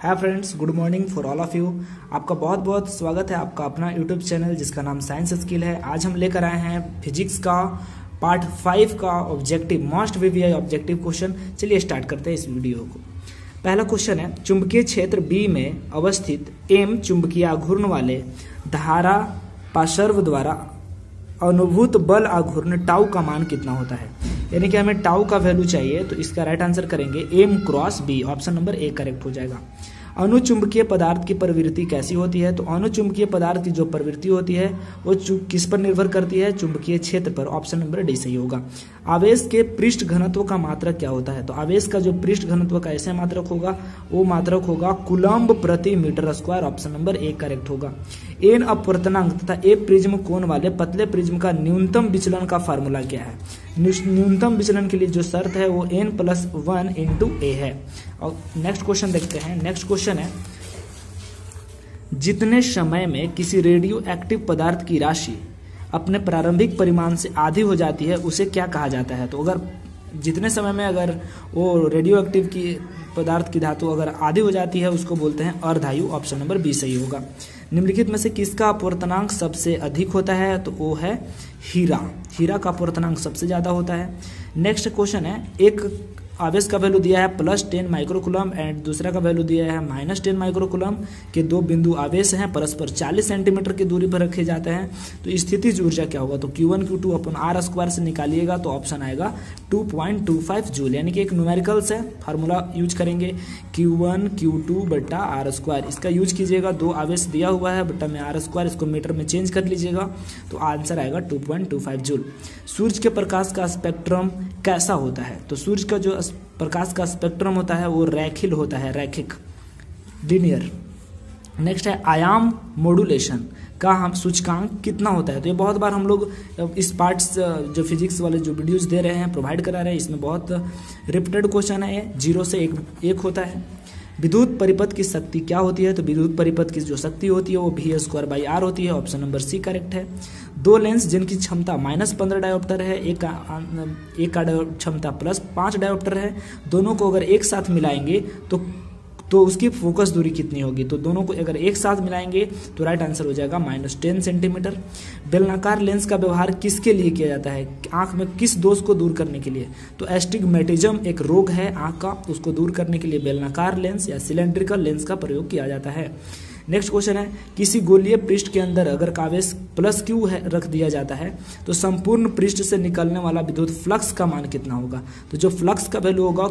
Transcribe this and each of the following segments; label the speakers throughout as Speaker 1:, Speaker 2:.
Speaker 1: Hi friends, good morning for all of you. आपका बहुत बहुत स्वागत है आपका अपना यूट्यूब चैनल जिसका नाम साइंस स्किल है। आज हम लेकर आए हैं फिजिक्स का पार्ट 5 का objective most VVI objective question. चलिए स्टार्ट करते हैं इस वीडियो को। पहला क्वेश्चन है, चुंबकीय क्षेत्र B में अवस्थित M चुंबकीय आघूर्ण वाले धारा पार्श्व द्वारा अनुभूत बल आघूर्ण टाउ का मान कितना होता है। यानी कि हमें टाउ का वैल्यू चाहिए, तो इसका राइट आंसर करेंगे M cross B। Option number A correct हो जाएगा। अनुचुंबकीय पदार्थ की प्रवृत्ति कैसी होती है, तो अनुचुंबकीय पदार्थ की जो प्रवृत्ति होती है वो किस पर निर्भर करती है, चुंबकीय क्षेत्र पर। ऑप्शन नंबर डी सही होगा। आवेश के पृष्ठ घनत्व का मात्रक क्या होता है, तो आवेश का जो पृष्ठ घनत्व का ऐसे मात्रक होगा वो मात्रक होगा कूलम्ब प्रति metre square. Option number A correct होगा। एन अपवर्तनांक तथा ए प्रिज्म कोण वाले पतले प्रिज्म का न्यूनतम विचलन का फार्मूला क्या है। न्यूनतम विचलन के लिए जो शर्त है वो n+1 × a है। और नेक्स्ट क्वेश्चन देखते हैं। नेक्स्ट क्वेश्चन है, जितने समय में किसी रेडियो एक्टिव पदार्थ की राशि अपने प्रारंभिक परिमाण से आधी हो जाती है उसे क्या कहा जाता है। तो अगर जितने समय में अगर वो रेडियो एक्टिव की पदार्थ की धातु अगर आधी हो जाती है उसको बोलते हैं अर्धायु। ऑप्शन नंबर बी सही होगा। निम्नलिखित में से किसका अपवर्तनांक सबसे अधिक होता है, तो वो है हीरा। हीरा का अपवर्तनांक सबसे ज्यादा होता है। नेक्स्ट क्वेश्चन है, एक आवेश का वैल्यू दिया है +10 माइक्रोकूलम एंड दूसरा का वैल्यू दिया है -10 माइक्रोकूलम के दो बिंदु आवेश हैं, परस्पर 40 सेंटीमीटर की दूरी पर रखे जाते हैं। तो स्थितिज ऊर्जा क्या होगा, तो Q1 Q2 अपन R² से निकालिएगा तो ऑप्शन आएगा 2.25 जूल। यानी कि एक न्यूमेरिकल्स है, फार्मूला यूज करेंगे Q1 Q2 बटा R²। इसका यूज कीजिएगा, दो आवेश दिया हुआ है बटा में R², इसको मीटर में चेंज कर लीजिएगा तो आंसर आएगा 2.25 जूल। सूर्य के प्रकाश का स्पेक्ट्रम कैसा होता है, तो सूर्य का जो प्रकाश का स्पेक्ट्रम होता है वो रैखिक होता है, रैखिक लीनियर। नेक्स्ट है, आयाम मॉड्यूलेशन का हम सूचकांक कितना होता है। तो ये बहुत बार हम लोग इस पार्ट्स जो फिजिक्स वाले जो वीडियोस दे रहे हैं, प्रोवाइड करा रहे हैं, इसमें बहुत रिपीटेड क्वेश्चन है। ये 0 से 1 होता है। विद्युत परिपथ की शक्ति क्या होती है, तो विद्युत परिपथ की जो शक्ति होती है वो V² R होती है। ऑप्शन नंबर सी करेक्ट है। दो लेंस जिनकी क्षमता -15 डायोप्टर है, एक का क्षमता +5 डायोप्टर है, दोनों को अगर एक साथ मिलाएंगे तो उसकी फोकस दूरी कितनी होगी, तो दोनों को अगर एक साथ मिलाएंगे तो राइट आंसर हो जाएगा -10 सेंटीमीटर। बेलनाकार लेंस का व्यवहार किसके लिए किया जाता है, आंख में किस दोष को दूर करने के लिए, तो एस्टिग्मेटिज्म एक रोग है आंख का, उसको दूर करने के लिए बेलनाकार लेंस या सिलेंड्रिकल लेंस का प्रयोग किया जाता है। नेक्स्ट क्वेश्चन है, किसी गोलीय पृष्ठ के अंदर अगर आवेश +Q रख दिया जाता है तो संपूर्ण पृष्ठ से निकलने वाला विद्युत फ्लक्स का मान कितना होगा, तो जो फ्लक्स का वैल्यू होगा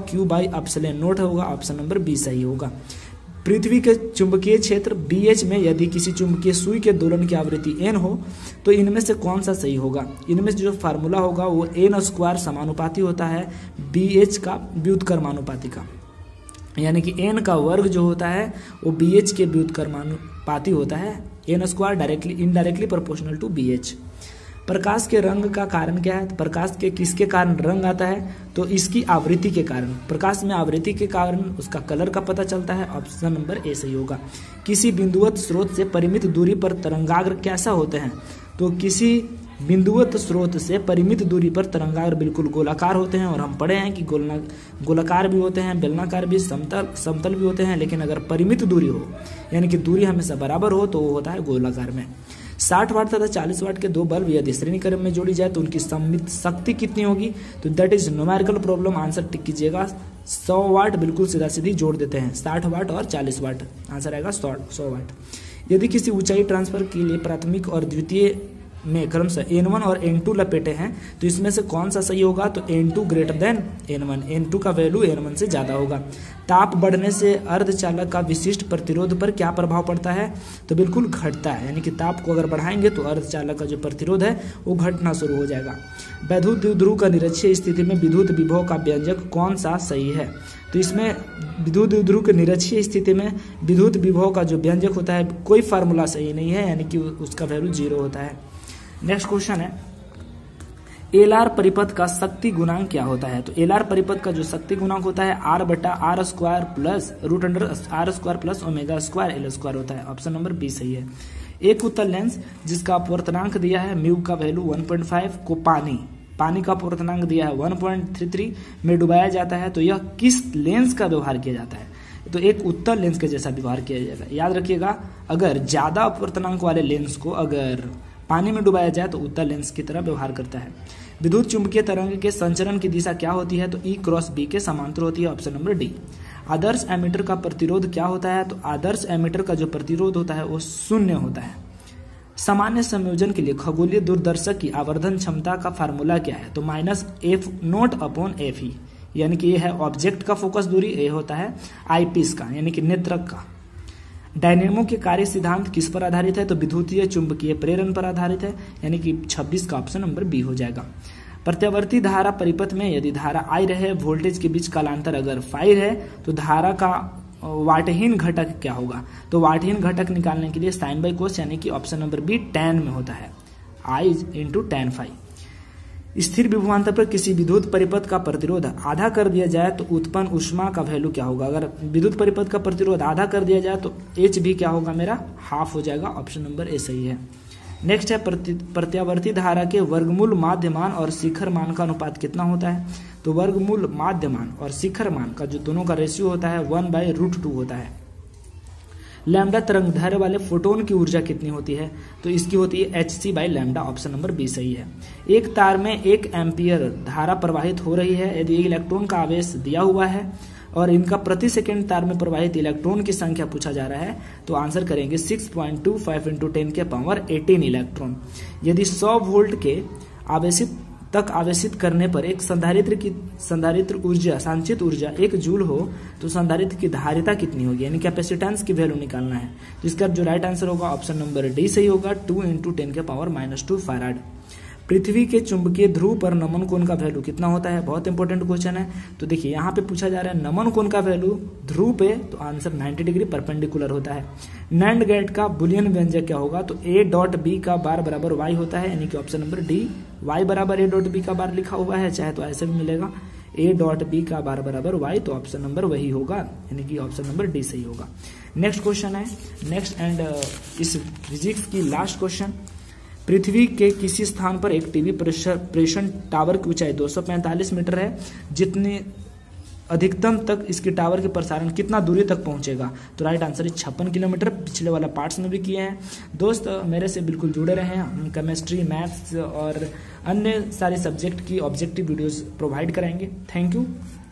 Speaker 1: Q/ε0 होगा। ऑप्शन नंबर बी सही होगा। पृथ्वी के चुंबकीय क्षेत्र BH में यदि किसी चुंबकीय सुई के दोलन की आवृत्ति n हो तो इनमें से कौन सा सही होगा। इनमें से जो फार्मूला होगा वो n² समानुपाती होता है BH का व्युत्क्रमानुपाती का, यानी कि n का वर्ग जो होता है वो BH के व्युत्क्रमानुपाती होता है। n² directly indirectly proportional to BH। प्रकाश के रंग का कारण क्या है, प्रकाश के किसके कारण रंग आता है, तो इसकी आवृत्ति के कारण, प्रकाश में आवृत्ति के कारण उसका कलर का पता चलता है। ऑप्शन नंबर ए सही होगा। किसी बिंदुवत स्रोत से परिमित दूरी पर तरंगाग्र कैसा होते हैं, तो किसी बिंदुवत स्रोत से परिमित दूरी पर तरंगाग्र बिल्कुल गोलाकार होते हैं। और हम पढ़े हैं कि गोलाकार भी होते हैं, बेलनाकार भी, समतल भी होते हैं, लेकिन अगर परिमित दूरी हो यानी कि दूरी हमेशा बराबर हो तो वो होता है गोलाकार में। 60 वाट तथा 40 वाट के दो बल्ब यदि श्रेणी क्रम में जोड़ी जाए तो उनकी सम्मिलित शक्ति कितनी होगी, तो that is numerical problem. Answer tick कीजिएगा। 100 वाट बिल्कुल सीधा सीधी जोड़ देते हैं, 60 वाट और 40 वाट, आंसर आएगा 100 वाट। यदि किसी ऊंचाई ट्रांसफर के लिए प्राथमिक और द्वितीय में क्रमशः N1 और N2 लपेटे हैं तो इसमें से कौन सा सही होगा, तो N2 greater than N1, N2 का वैल्यू N1 से ज्यादा होगा। ताप बढ़ने से अर्धचालक का विशिष्ट प्रतिरोध पर क्या प्रभाव पड़ता है, तो बिल्कुल घटता है, यानी कि ताप को अगर बढ़ाएंगे तो अर्धचालक का जो प्रतिरोध है वो घटना शुरू हो जाएगा। वैद्युत द्विध्रुव का निरक्षीय स्थिति में विद्युत विभव का व्यंजक कौन सा सही है, तो इसमें विद्युत द्विध्रुव के निरक्षीय स्थिति में विद्युत विभव का जो व्यंजक होता है कोई फार्मूला सही नहीं है, यानी कि उसका वैल्यू 0 होता है। नेक्स्ट क्वेश्चन है, एलआर परिपथ का शक्ति गुणांक क्या होता है, तो एलआर परिपथ का जो शक्ति गुणांक होता है R/R² plus √R² plus ω² L² होता है। ऑप्शन नंबर बी सही है। एक उत्तल लेंस जिसका अपवर्तनांक दिया है म्यू का वैल्यू 1.5 को पानी का अपवर्तनांक दिया है 1.33 में डुबाया जाता है, तो यह किस लेंस का व्यवहार किया जाता है। तो एक उत्तल लेंस के जैसा व्यवहार किया जाएगा। याद रखिएगा, अगर ज्यादा अपवर्तनांक वाले लेंस को अगर पानी में डुबाया जाए तो उत्तल लेंस की तरह व्यवहार करता है। विद्युत चुंबकीय तरंग के संचरण की दिशा क्या होती है? तो E क्रॉस B के समांतर होती है, ऑप्शन नंबर डी। आदर्श एमीटर का प्रतिरोध क्या होता है? तो आदर्श एमीटर का जो प्रतिरोध होता है वो 0 होता है। सामान्य संयोजन के लिए खगोलीय दूरदर्शक की आवर्धन क्षमता का फार्मूला क्या है? तो -F0/FE, यानी कि ये है ऑब्जेक्ट का फोकस दूरी, ये होता है आईपीस का यानी कि नेत्रक का। डायनेमो के कार्य सिद्धांत किस पर आधारित है? तो विद्युतीय चुंबकीय प्रेरण पर आधारित है, यानी कि 26 का ऑप्शन नंबर बी हो जाएगा। प्रत्यावर्ती धारा परिपथ में यदि धारा I रहे, वोल्टेज के बीच कालांतर अगर फाई है, तो धारा का वाटहीन घटक क्या होगा? तो वाटहीन घटक निकालने के लिए साइन बाई कोस, यानी कि ऑप्शन नंबर बी tan में होता है, I × tan फाई। स्थिर विभवांतर पर किसी विद्युत परिपथ का प्रतिरोध आधा कर दिया जाए तो उत्पन्न ऊष्मा का वैल्यू क्या होगा? अगर विद्युत परिपथ का प्रतिरोध आधा कर दिया जाए तो H भी क्या होगा मेरा? हाफ हो जाएगा, ऑप्शन नंबर ए सही है। नेक्स्ट है प्रत्यावर्ती धारा के वर्गमूल माध्यमान और शिखर मान का अनुपात कितना होता है? तो वर्गमूल माध्यमान और शिखर मान का जो दोनों का रेशियो होता है 1/√2 होता है। लैम्डा तरंग दैर्ध्य वाले फोटोन की ऊर्जा कितनी होती है? तो इसकी होती है hc/λ, ऑप्शन नंबर बी सही है। एक तार में 1 एम्पियर धारा प्रवाहित हो रही है, यदि एक इलेक्ट्रॉन का आवेश दिया हुआ है और इनका प्रति सेकंड तार में प्रवाहित इलेक्ट्रॉन की संख्या पूछा जा रहा है, तो आंसर करेंगे 6.25 × 10⁻18 इलेक्ट्रॉन। यदि 100 वोल्ट के आवेशित करने पर एक संधारित्र ऊर्जा संचित ऊर्जा 1 जूल हो तो संधारित्र की धारिता कितनी होगी? यानी कैपेसिटेंस की वैल्यू निकालना है। तो इसका जो राइट आंसर होगा ऑप्शन नंबर डी सही होगा, 2 × 10⁻−2 फैराड। पृथ्वी के चुंबकीय ध्रुव पर नमन कोण का वैल्यू कितना होता है? बहुत इंपॉर्टेंट क्वेश्चन है। तो देखिए यहाँ पे पूछा जा रहा है नमन कोण का वैल्यू ध्रुव पे, तो आंसर 90 डिग्री परपेंडिकुलर होता है। नैंड गेट का बुलियन व्यंजक क्या होगा? तो A.B का बार बराबर y होता है, यानी कि ऑप्शन नंबर डी y बराबर A.B का बार लिखा हुआ है, चाहे तो ऐसे भी मिलेगा A.B का बार बराबर y, तो ऑप्शन नंबर वही होगा, यानी कि ऑप्शन नंबर डी सही होगा। नेक्स्ट क्वेश्चन है, नेक्स्ट एंड इस फिजिक्स की लास्ट क्वेश्चन। पृथ्वी के किसी स्थान पर एक टीवी प्रेषण टावर की ऊंचाई 245 मीटर है, जितने अधिकतम तक इसके टावर के प्रसारण कितना दूरी तक पहुंचेगा? तो राइट आंसर है 56 किलोमीटर। पिछले वाला पार्ट्स में भी किए हैं। दोस्त मेरे से बिल्कुल जुड़े रहे, हम केमिस्ट्री, मैथ्स और अन्य सारे सब्जेक्ट की ऑब्जेक्टिव वीडियोस प्रोवाइड कराएंगे। Thank you.